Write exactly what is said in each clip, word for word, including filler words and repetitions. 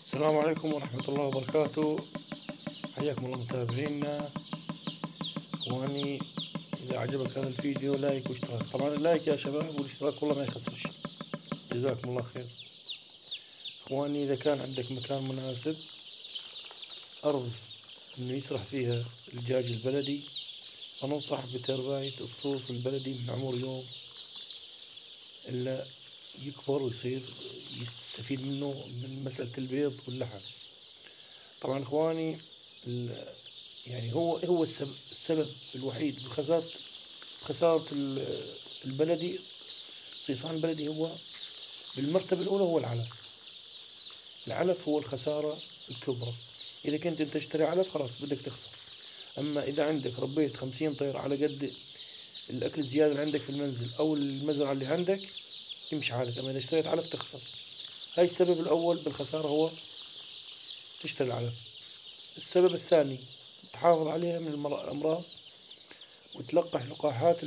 السلام عليكم ورحمة الله وبركاته. حياكم الله متابعينا. اخواني، اذا عجبك هذا الفيديو لايك واشتراك. طبعا اللايك يا شباب والاشتراك والله ما يخسر شيء. جزاكم الله خير. اخواني، اذا كان عندك مكان مناسب، ارض انه يسرح فيها الدجاج البلدي، فننصح بترباية الصوص البلدي من عمر يوم الا يكبر ويصير يستفيد منه من مسألة البيض واللحم. طبعا اخواني، يعني هو هو السبب, السبب الوحيد بخسارة خسارة البلدي. صيصان البلدي هو بالمرتبة الأولى هو العلف. العلف هو الخسارة الكبرى. إذا كنت أنت تشتري علف خلاص بدك تخسر. أما إذا عندك ربيت خمسين طير على قد الأكل الزيادة اللي عندك في المنزل أو المزرعة اللي عندك يمشي حالك. أما إذا اشتريت علف تخسر. هاي السبب الأول بالخسارة، هو تشتري العلف. السبب الثاني تحافظ عليها من الأمراض وتلقح لقاحات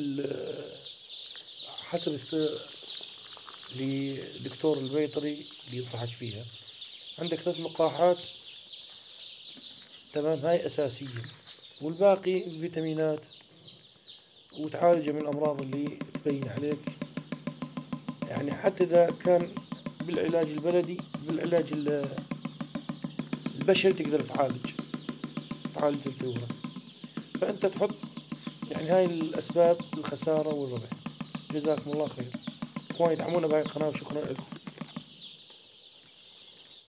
حسب لدكتور البيطري اللي ينصحك فيها. عندك ثلاث لقاحات، تمام، هاي أساسية، والباقي فيتامينات وتعالجه من الأمراض اللي تبين عليك. يعني حتى إذا كان بالعلاج البلدي، بالعلاج البشري تقدر تعالج تعالج الفيورة. فأنت تحط يعني هاي الأسباب الخسارة والربح. جزاكم الله خير. اخواني، دعمونا بهاي القناة وشكرا لكم.